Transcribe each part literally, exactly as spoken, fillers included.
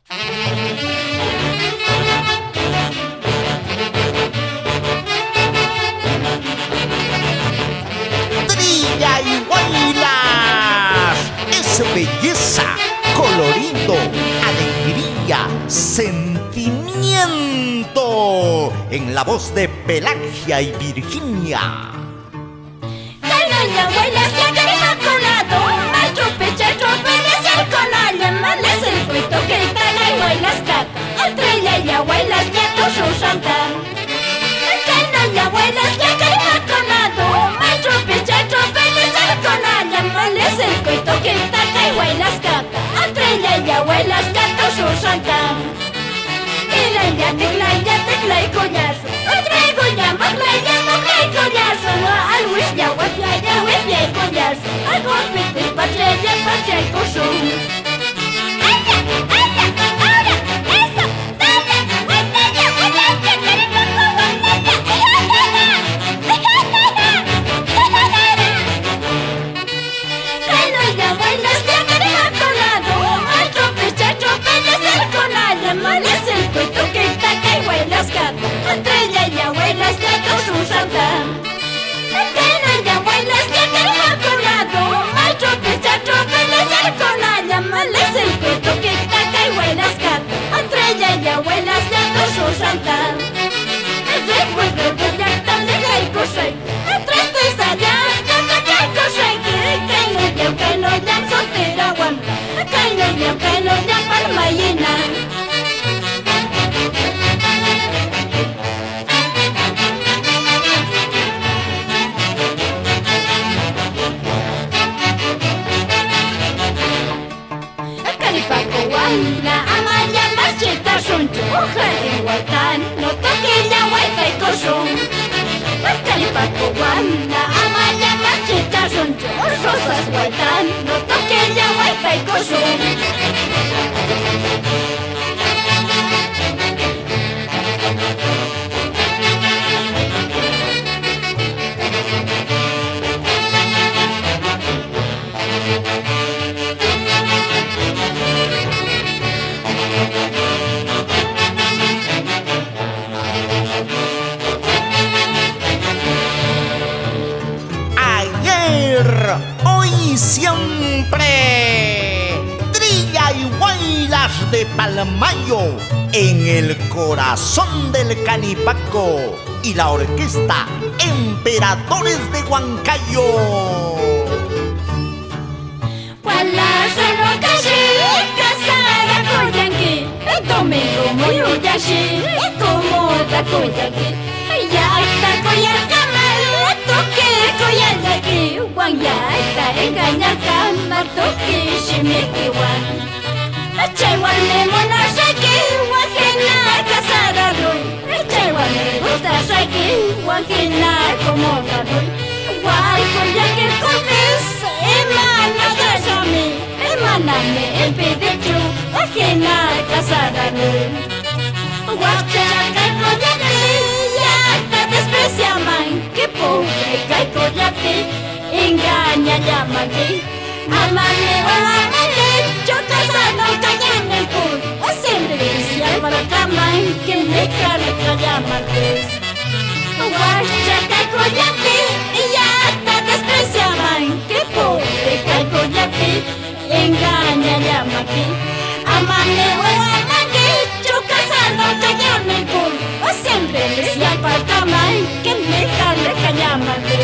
Trilla y Guaylas es belleza, colorido, alegría, sentimiento en la voz de Pelagia y Virginia. Doña Abuelas, ya queremos colado, maestro pechacho, puede ser con alemanes, el cuento que tal abuelas cata, entre ella y abuelas ya todos saltan. Doña Abuelas, ya queremos colado, maestro pechacho, puede ser con alemanes, el cuento que tal abuelas cata, entre ella y abuelas ya todos saltan. Y la ya tecla, ya tecla y coñazo, otra goña, magla, ya magla y coñazo, no al wish ya guapia, ya guapia y coñazo, al golpe te patria, ya patria y cosum. ¡Anda, anda, ahora, eso, dale, guapia, guapia, que queremos como neta, Cano y abuelas, ya queremos colado, maestro pechacho, puede ser con alemanes, el cuento que está que abuelas canta, entre ella y abuelas ya todos usan tan. Cano y abuelas, ya queremos colado, maestro pechacho, puede ser con alemanes, el cuento que está que abuelas canta, entre ella y abuelas ya todos usan tan. Después de ya tan de gaico soy, entre estos allá, tan de gaico soy, que no ya, que no ya soltera aguanta, que no ya, que no ya palma llena. Caripaco guayna, amaya marchita soncho, hoja de guatán, no toque ya guaita y cosón. Caripaco guayna, amaya marchita soncho, rosas guatán, no toque ya guaita y cosón. Hoy y siempre, Trilla y Guaylas de Palmayo en el corazón del Canipaco y la orquesta Emperadores de Huancayo. Guaylas solo calle, casada con yanqui, el domingo muy uyashi, como da coyaqui, ya está coyacama, toque coyaqui. Wang ya está engaña cama toki shimiki wan. Chay wan me mona shaki wajina casada rui. Chay wan me gusta shaki wajina como rui. Wan con ya que comes emana da shami. Emana me el pedichu wajina casada rui. Wacha kai koyaki ya está desprecia man. Que pobre kai koyaki. Engaña, llámate, amale o amale, yo casado callan el culo, o siempre decía para cama que me carga llámate. Guacha, caicoyate, y ya te despreciaban, que pobre caicoyate, engaña, llámate, amale o amale, yo casado callan el culo, o siempre decía para cama que me carga llámate.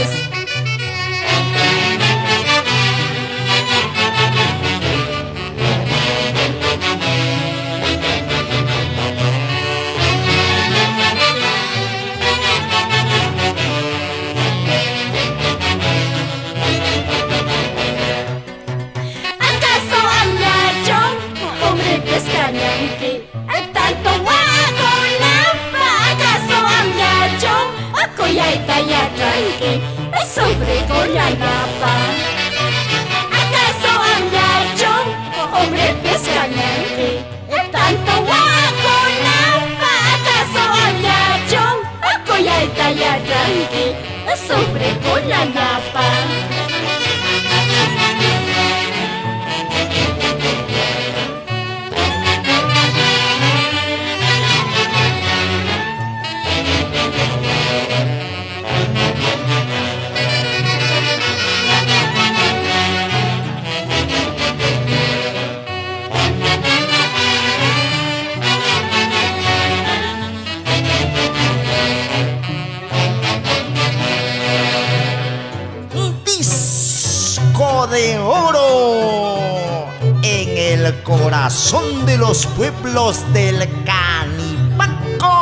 Tanto guaco lampa, acaso amiacho, acoya y talla tranque, sobre con la napa. Acaso amiacho, hombre pescañante, tanto guaco lampa, acaso amiacho, acoya y talla tranque, sobre con la napa. corazón de los pueblos del Canipaco.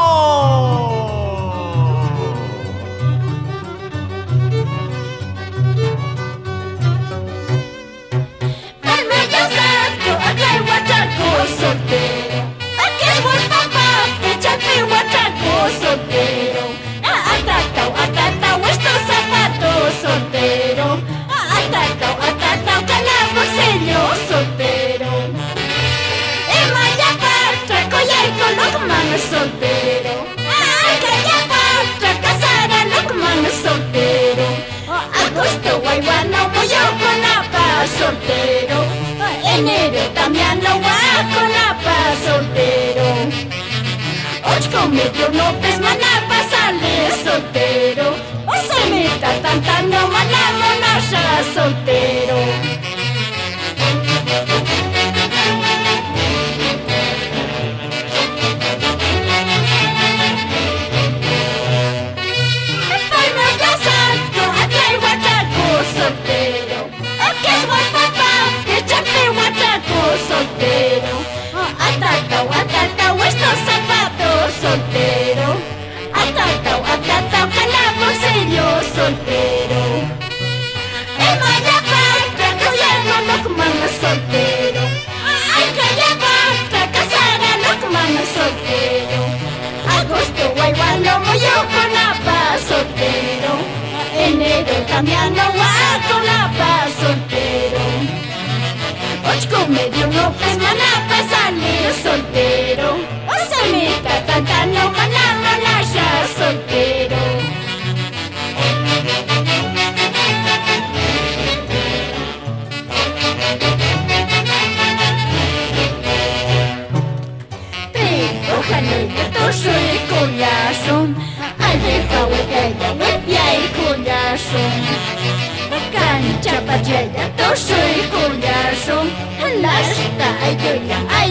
Soltero, aquí es buen papá, échate guachaco soltero. Atatao, atatao estos zapatos soltero. Atatao, atatao calabocello soltero. Emaya patra, collar con los manos soltero. Calla patra, casara los manos soltero. Agosto, guaybano, pollo con apa soltero. Enero, también lo con la paz soltero. Ocho medio no pes manapa sale soltero. O se meta tanta no manamo nasha soltero. Palma ya salto, atrae guachaco soltero. Aquí es buen papá, échate guachaco soltero. Atatao, atatao estos zapatos soltero. Atatao, atatao calabocello soltero. Emaya patra, casara los manos soltero. Ay, calla patra, casara los manos soltero. Agosto, guaybano, yo con la paz soltero. Enero, también no va con la paz soltero. Ocho medio no pes manapa salir soltero. O se meta tanta no manama nasha soltero. Pero janete toso el corazón. Aleja huella huella el corazón. Cancha pachella toso el corazón. Lasta ay yo ya ay